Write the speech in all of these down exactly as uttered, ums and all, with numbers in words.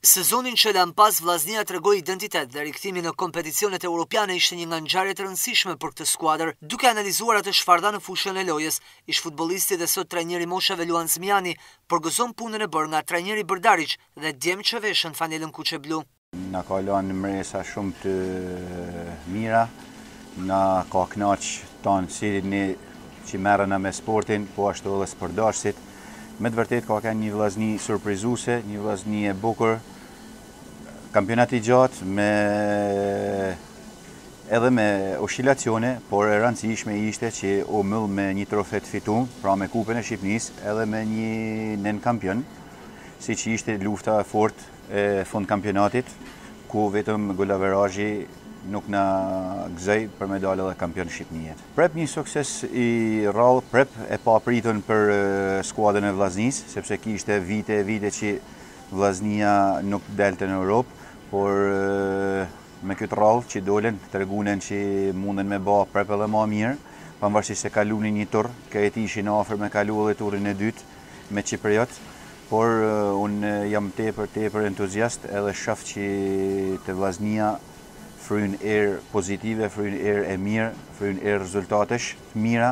Sezonin që lan pas Vllaznia tregoi identitet dhe rikthimi në kompeticionet europiane ishte një nga ngjarjet e rëndësishme për këtë skuadër. Duke analizuar atë çfarë dha në fushën e lojës, ish futbollisti dhe sot trajneri moshave Zmijani përgëzon punën e bërë nga trajneri Brdarić dhe djem që veshën fanelën kuqe blu. Na ka lënë mresa shumë të mira, na ka kënaq tonë si ne që merrena me sportin, po ashtu edhe sportdarësit. Me të vërtet ka qenë një Vllazni surprizuese, një Vllazni e bukur, kampionat i gjatë me edhe me oscilacione, por e rëndësishme ishte që u myll me një trofe të fituar, pra me Kupën e Shqipërisë, edhe me një nën kampion, siç ishte lufta e fortë e fund kampionatit, ku vetëm golaverazhi nuk na gëzoi për me dalë edhe kampion Shqipërisë. Prep një sukses i rrallë, prep e papritën për skuadrën e Vllaznise, sepse kishte vite e vite që Vllaznia nuk delte në Europë, por me këtë rrallë që dolen të tregunen që munden me bë prep edhe më mirë, pavarësisht se kalunin një tur, këtë ishin afër me kalu edhe turin e dytë me Çipriot, por unë jam tepër tepër entuziast edhe shoh që te Vllaznia fryn erë pozitive, fryn erë e mirë, fryn erë rezultatesh të mira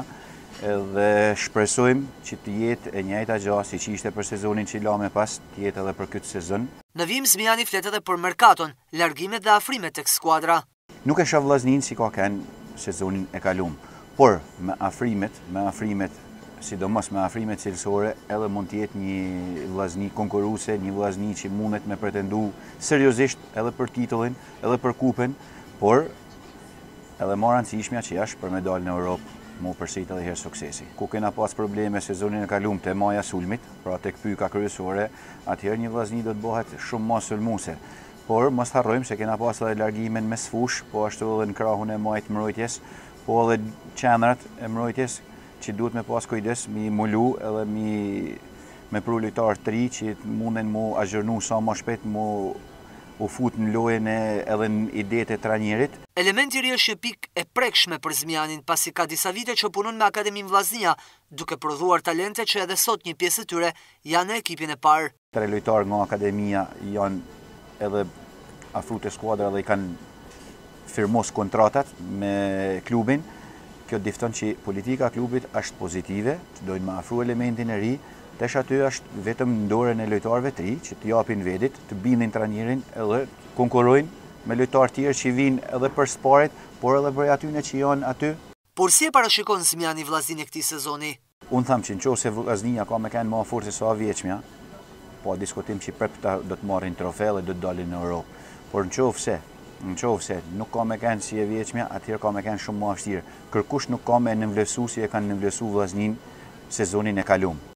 dhe shpresojmë që të jetë e njëjta gjë si që ishte për sezonin që la më pas, të jetë edhe për këtë sezon. Në vim Zmijani flet edhe për merkaton, largimet dhe afrimet tek skuadra. Nuk e shoh Vllaznin si ka qenë sezonin e kaluar, por me afrimet, me afrimet, sidomos me afrimet cilësore, edhe mund të jetë një Vllazni konkurruese, një Vllazni që mundet me pretendu seriozisht edhe për titullin, edhe për kupën, por edhe më rëndësishmja që është për me dalë në Europë, mu përsit edhe herë suksesi. Ku kena pas probleme sezonin e kaluar te maja sulmit, pra tek pyka kryesore, atëherë një Vllazni do të bëhet shumë më sulmuese. Por mos harrojmë se kena pas edhe largimin mes fush, po ashtu edhe në krahun e majt mbrojtjes, po edhe qendrat e mbrojtjes që duhet me pas kujdes mi mulu edhe mi me pru lojtar të ri që munden mu azhërnu sa më shpejt mu u fut në lojën e edhe në idetë e Trajnerit. Elementi i ri është një pikë e prekshme për Zmijanin, pasi ka disa vite që punon me Akademinë Vllaznia, duke prodhuar talente që edhe sot një pjesë e tyre janë në ekipin e parë. Tre lojtarë nga Akademia janë edhe afru të skuadra dhe i kanë firmos kontratat me klubin. Kjo difton që politika e klubit është pozitive, që dojnë me afru elementin e ri, tesh aty është vetëm në dorën e lojtarëve të ri që të japin vedit, të bindin trajnerin edhe konkurrojnë me lojtarë tjerë që vinë edhe për sparet, por edhe për atyne që janë aty. Por si e parashikon Zmijani Vllaznin e këtij sezoni? Unë tham që nëse Vllaznia ka me kanë më fortë se sa vjeçmja, po diskutim që prep do të marrin trofe dhe do të dalin në Europë. Por nëse nëse nuk ka me kanë si e vjeçmja, atëherë ka me kanë shumë më vështirë. Kërkush nuk ka me nënvlerësu si e kanë nënvlerësu Vllaznin sezonin e kaluar.